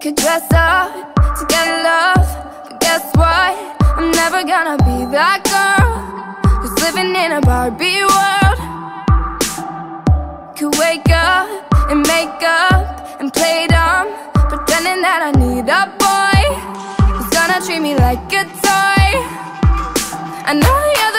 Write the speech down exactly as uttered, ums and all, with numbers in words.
could dress up to get love, but guess what? I'm never gonna be that girl who's living in a Barbie world. Could wake up and make up and play dumb, pretending that I need a boy who's gonna treat me like a toy. I know you're